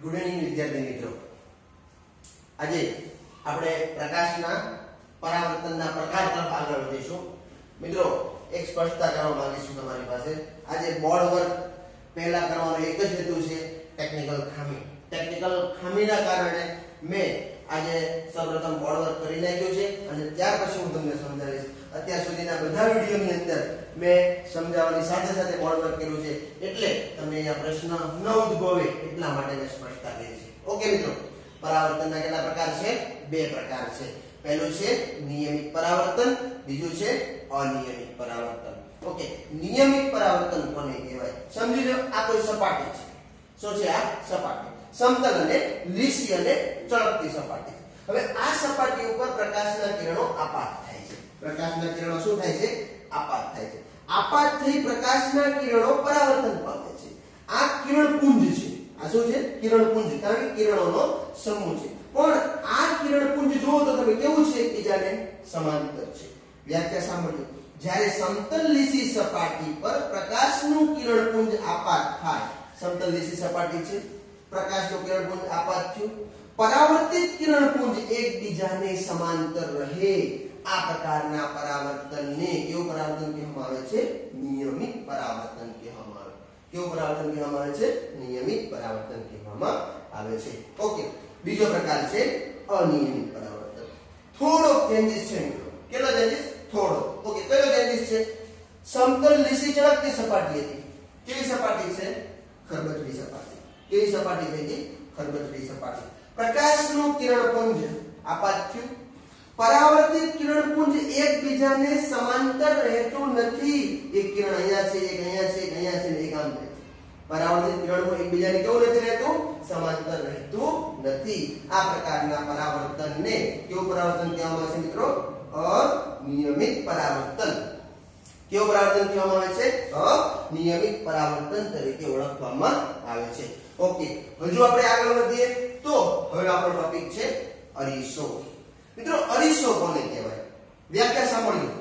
Good evening વિદ્યાર્થી મિત્રો, આજે આપણે પ્રકાશના પરાવર્તનના પ્રકાર તરફ આગળ વધીશું. મિત્રો, એક સ્પષ્ટતા કરવા માંગીશું તમારી પાસે. આજે બોર્ડ વર્ક પહેલા કરવાનો એક જ હેતુ છે, ટેકનિકલ ખામી. ટેકનિકલ ખામીના કારણે મેં આજે સૌપ્રથમ બોર્ડ વર્ક કરી નાખ્યું છે અને ત્યાર પછી હું તમને સમજાવીશ. અત્યાર સુધીના બધા વિડિયોની અંદર મેં સમજાવવાની સાથે સાથે બોર્ડ વર્ક કર્યું છે, એટલે તમને અહીંયા પ્રશ્ન ન ઉદ્ભવે એટલા માટે મેં સ્પષ્ટતા કરી છે. ઓકે મિત્રો, પરાવર્તનના કેટલા પ્રકાર છે? બે પ્રકાર છે. પહેલું છે નિયમિત પરાવર્તન, બીજું છે અનિયમિત પરાવર્તન. ઓકે, નિયમિત પરાવર્તન કોને કહેવાય? સમજી લો, આ કોઈ સપાટી છે. શું છે આ સપાટી? સમતલ અને લીસી અને ચળકતી સપાટી. હવે આ સપાટી ઉપર પ્રકાશના કિરણો આપાત થાય છે. પ્રકાશના કિરણો શું થાય છે? આપાત થાય છે. આપાત થઈ પ્રકાશના કિરણો પરાવર્તન પામે છે. આ કિરણપુંજ છે. આ શું છે? કિરણપુંજ. કારણ કે કિરણોનો સમૂહ છે. પણ આ કિરણપુંજ જુઓ તો તમે કેવું છે? એકબીજાને સમાંતર છે. વ્યાખ્યા સાંભળો. જ્યારે સમતલ લીસી સપાટી પર પ્રકાશનું કિરણપુંજ આપાત થાય, સમતલ લીસી સપાટી છે, પ્રકાશનું કિરણપુંજ આપાત થયું, પરાવર્તિત કિરણપુંજ એકબીજાને સમાંતર રહે, આ પ્રકારના પરાવર્તનને કેવું પરાવર્તન કહેવામાં આવે છે? નિયમિત પરાવર્તન કહેવામાં આવે. કેવું પરાવર્તન કહેવામાં આવે છે? નિયમિત પરાવર્તન કહેવામાં આવે છે. ઓકે, બીજો પ્રકાર છે અનિયમિત પરાવર્તન. થોડો ચેન્જીસ છે મિત્રો. કેટલો ચેન્જીસ? થોડો. ઓકે, કયો ચેન્જીસ છે? સમતલ લીસી ચળકતી સપાટી હતી. કેવી સપાટી છે? ખરબચડી સપાટી. કેવી સપાટી થઈ ગઈ? ખરબચડી સપાટી. પ્રકાશનું કિરણપુંજ આપાત થયું, પરાવર્તિત કિરણપુંજ એકબીજાને સમાંતર રહેતું નથી. એક કિરણ અહીંયા છે, એક અહીંયા છે, એક અહીંયા છે, એક આમ છે. પરાવર્તિત કિરણપુંજ એકબીજાને કેવું નથી રહેતું? સમાંતર રહેતું નથી. આ પ્રકારના પરાવર્તનને કેવું પરાવર્તન કહેવામાં આવે છે મિત્રો? અનિયમિત પરાવર્તન. કેવું પરાવર્તન કહેવામાં આવે છે? અનિયમિત પરાવર્તન તરીકે ઓળખવામાં આવે છે. ઓકે, હજુ આપણે આગળ વધીએ તો હવે આપણો ટોપિક છે અરીસો. મિત્રો, અરીસો કોને કહેવાય? વ્યાખ્યા સાંભળો.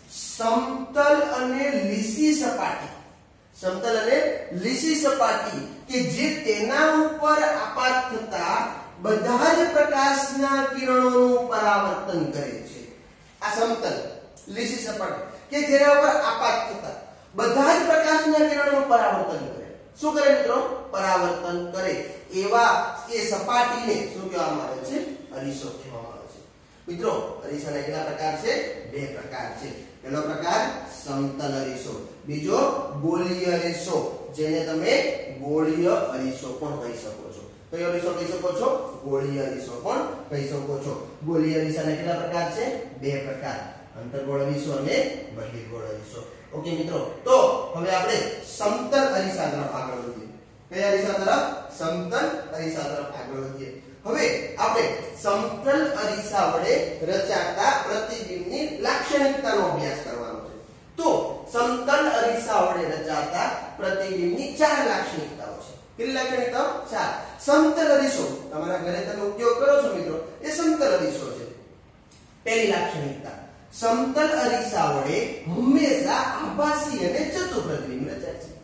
સમતલ અને લીસી સપાટી. સમતલ અને લીસી સપાટી કે જે તેના ઉપર આપાત થતા બધા જ પ્રકાશના કિરણોનું પરાવર્તન કરે છે. આ સમતલ લીસી સપાટી કે જેના ઉપર આપાત થતા બધા જ પ્રકાશના કિરણોનું પરાવર્તન કરે. શું કરે મિત્રો? પરાવર્તન કરે. એવા એ સપાટીને શું કહેવામાં આવે છે? અરીસો કહેવામાં આવે છે. મિત્રો, અરીસાના કેટલા પ્રકાર છે? બે પ્રકાર છે. પહેલો પ્રકાર સમતલ અરીસો, બીજો ગોળીય અરીસો, જેને તમે ગોળીય અરીસો પણ કહી શકો છો. કયો અરીસો કહી શકો છો? ગોળીય અરીસો પણ કહી શકો છો. ગોળીય અરીસાના કેટલા પ્રકાર છે? બે પ્રકાર, અંતર્ગોળ અરીસો અને બહિર્ગોળ અરીસો. ઓકે મિત્રો, તો હવે આપણે સમતલ અરીસા તરફ આગળ વધીએ. કયા અરીસા તરફ? સમતલ અરીસા તરફ આગળ વધીએ. હવે આપણે સમતલ અરીસા વડે રચાતા પ્રતિબિંબની લાક્ષણિકતાનો અભ્યાસ કરવાનો છે. તો સમતલ અરીસા વડે રચાતા પ્રતિબિંબની ચાર લાક્ષણિકતાઓ છે. કેટલી લાક્ષણિકતાઓ? ચાર. સમતલ અરીસો તમારા ઘરે તમે ઉપયોગ કરો છો મિત્રો, એ સમતલ અરીસો છે. પહેલી લાક્ષણિકતા, સમતલ અરીસા વડે હંમેશા આભાસી અને ચતુ પ્રતિબિંબ રચાય છે.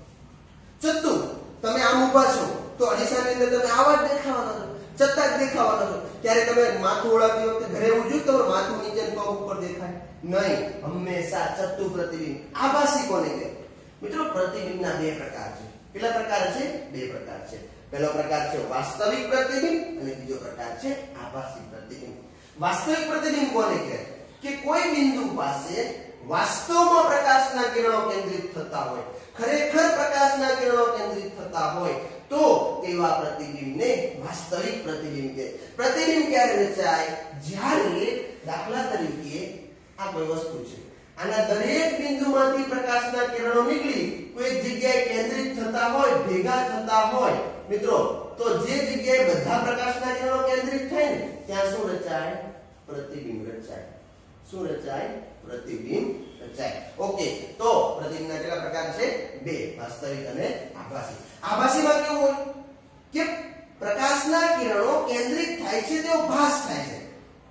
ચતુ, તમે આમ ઊભા છો તો અરીસાની અંદર તમે આવા જ દેખાવાના છો, ચત્તા જ દેખાવાના છો. ત્યારે તમે માથું ઓળાવતી વખતે ઘરે એવું જોયું તો માથું નીચે પગ ઉપર દેખાય નહીં. હંમેશા ચતુ પ્રતિબિંબ. આભાસી કોને કહેવાય? મિત્રો, પ્રતિબિંબના બે પ્રકાર છે. કેટલા પ્રકાર છે? બે પ્રકાર છે. પહેલો પ્રકાર છે વાસ્તવિક પ્રતિબિંબ અને બીજો પ્રકાર છે આભાસી પ્રતિબિંબ. વાસ્તવિક પ્રતિબિંબ કોને કહેવાય? કે કોઈ બિંદુ પાસે વાસ્તવમાં પ્રકાશના કિરણો કેન્દ્રિત થતા હોય, ખરેખર પ્રકાશના કિરણો કેન્દ્રિત થતા હોય તો તેવા પ્રતિબિંબને વાસ્તવિક પ્રતિબિંબ કહેવાય. પ્રતિબિંબ ક્યારે રચાય? જ્યારે દાખલા તરીકે આ કોઈ વસ્તુ છે, આના દરેક બિંદુમાંથી પ્રકાશના કિરણો નીકળી કોઈ જગ્યાએ કેન્દ્રિત થતા હોય, ભેગા થતા હોય મિત્રો, તો જે જગ્યાએ બધા પ્રકાશના કિરણો કેન્દ્રિત થાય ને ત્યાં શું રચાય? પ્રતિબિંબ રચાય. શું રચાય? પ્રતિબિંબ રચાય. ઓકે, તો પ્રતિબિંબના કેટલા પ્રકાર છે? બે, વાસ્તવિક અને આભાસી. આભાસીમાં કેવું હોય કે પ્રકાશના કિરણો કેન્દ્રિત થાય છે, તેઓ ભાસ થાય છે.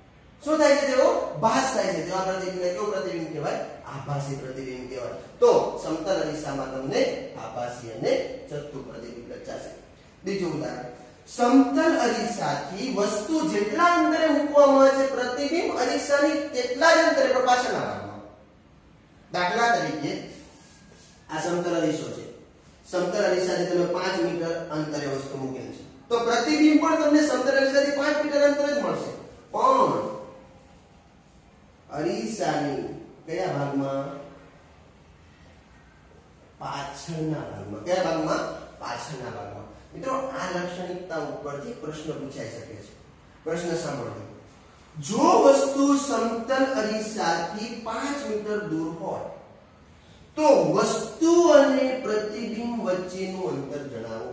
શું થાય છે? તેઓ ભાસ થાય છે. તેવા પ્રતિબિંબને કેવું પ્રતિબિંબ કહેવાય? આભાસી પ્રતિબિંબ કહેવાય. તો સમતલ અરીસામાં તમને આભાસી અને ચતુ પ્રતિબિંબ રચાશે. બીજું ઉદાહરણ, સમતલ અરીસાથી વસ્તુ જેટલા અંતરે મૂકવામાં આવે છે પ્રતિબિંબ અરીસાની તેટલા જ અંતરે પણ પાછળના ભાગમાં. દાખલા તરીકે આ સમતલ અરીસો છે. સમતલ અરીસાથી તમે 5 મીટર અંતરે વસ્તુ મૂકેલ છે તો પ્રતિબિંબ પણ તમને સમતલ અરીસાથી 5 મીટર અંતરે જ મળશે. પણ અરીસાની કયા ભાગમાં? પાછળના ભાગમાં. કયા ભાગમાં? પાછળના ભાગમાં. મિત્રો આ લાક્ષણિકતા ઉપરથી પ્રશ્ન પૂછાઈ શકે છે. પ્રશ્ન સાંભળો. જો વસ્તુ સમતલ અરીસાથી 5 મીટર દૂર હોય તો વસ્તુ અને પ્રતિબિંબ વચ્ચેનું અંતર જણાવો.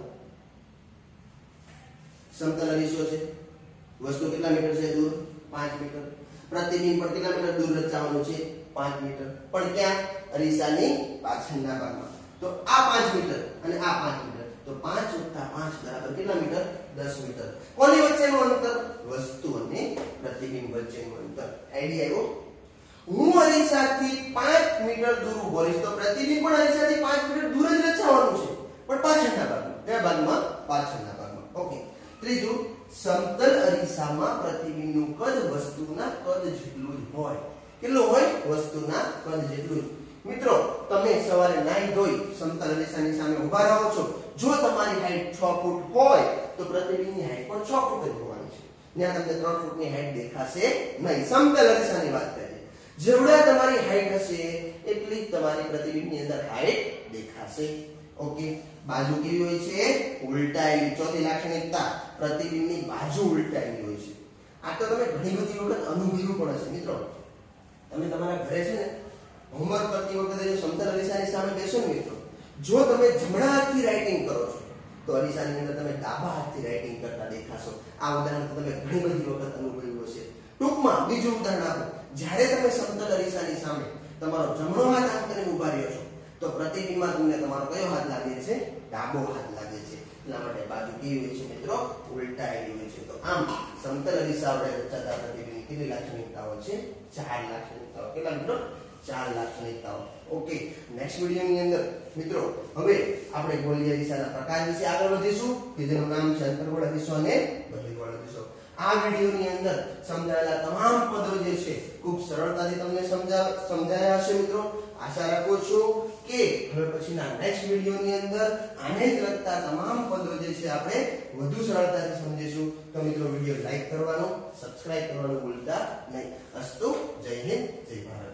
સમતલ અરીસો છે, વસ્તુ કેટલા મીટર છે દૂર? 5 મીટર. પ્રતિબિંબ પણ કેટલા મીટર દૂર રચાવાનું છે? 5 મીટર. પણ ક્યાં? અરીસાની પાછળના ભાગમાં. તો આ 5 મીટર અને આ 5 મીટર, તો 5 + 5 બરાબર કેટલા મીટર? 10 મીટર. કોની વચ્ચેનું અંતર? વસ્તુ અને પ્રતિબિંબ વચ્ચેનું અંતર. આઈડિયા આવ્યો? હું અરીસાથી 5 મીટર દૂર ઉભો રહીશ તો પ્રતિબિંબ પણ અરીસાથી 5 મીટર દૂર જ રચાવાનું છે, પણ પાછળના ભાગમાં. કયા ભાગમાં? પાછળના ભાગમાં. ઓકે. ત્રીજું, સમતલ અરીસામાં પ્રતિબિંબનું કદ વસ્તુના કદ જેટલું જ હોય. કેટલું હોય? વસ્તુના કદ જેટલું જ. મિત્રો તમે સવારે નાઈ ધોઈ સમતલ અરીસાની સામે ઊભા રહો છો, જો તમારી હાઈટ 6 ફૂટ હોય તો પ્રતિબિંબની હાઈટ પણ 6 ફૂટ જ હોવાની છે. ત્યાં તમને 3 ફૂટની હાઈટ દેખાશે નહીં. સમતલ અરીસાની વાત કરીએ, જેવડા તમારી હાઈટ હશે એટલી જ તમારી પ્રતિબિંબની અંદર હાઈટ દેખાશે. ઓકે. બાજુ કેવી હોય છે? ઉલટાયેલી. ચોથી લાક્ષણિકતા, પ્રતિબિંબની બાજુ ઉલટાયેલી હોય છે. આ તો તમે ઘણી બધી વખત અનુભવ્યું પણ હશે. મિત્રો તમે તમારા ઘરે છે ને હોમવર્ક કરતી વખતે જો સમતલ અરીસાની સામે બેસો ને મિત્રો, જો તમે જમણા હાથથી રાઇટિંગ કરો છો તો અરીસાની અંદર તમે ડાબા હાથથી રાઇટિંગ કરતા દેખાશો. આ ઉદાહરણ તમે ઘણી બધી વખત અનુભવ્યું હશે. ટૂંકમાં બીજું ઉદાહરણ આપો. જ્યારે તમે સમતલ અરીસાની સામે તમારો જમણો હાથ આમ કરીને ઊભા રહ્યો છો તો પ્રતિબિંબમાં તમને તમારો કયો હાથ લાગે છે? ડાબો હાથ લાગે છે. એટલા માટે બાજુ કેવી હોય છે મિત્રો? ઉલટાયેલી હોય છે. તો આમ સમતલ અરીસા વડે રચાતા પ્રતિબિંબની કેટલી લાક્ષણિકતાઓ છે? 4 લાક્ષણિકતાઓ. કેટલા મિત્રો? 4 લાક્ષણિકતાઓ. ઓકે. નેક્સ્ટ વિડિયોની અંદર મિત્રો હવે આપણે ગોળીય અરીસાના પ્રકાર વિશે આગળ વધીશું કે જેનું નામ છે અંતર્ગોળ અરીસો અને બહિર્ગોળ અરીસો. આ વિડિયોની અંદર સમજાયેલા તમામ પદો જે છે ખૂબ સરળતાથી તમને સમજાયા હશે મિત્રો. આશા રાખું છું કે હવે પછીના નેક્સ્ટ વિડિયોની અંદર આને જ લગતા તમામ પદો જે છે આપણે વધુ સરળતાથી સમજીશું. તો મિત્રો વિડિયો લાઈક કરવાનું, સબસ્ક્રાઇબ કરવાનું ભૂલતા નહીં. અસ્તુ. જય હિન્દ, જય ભારત.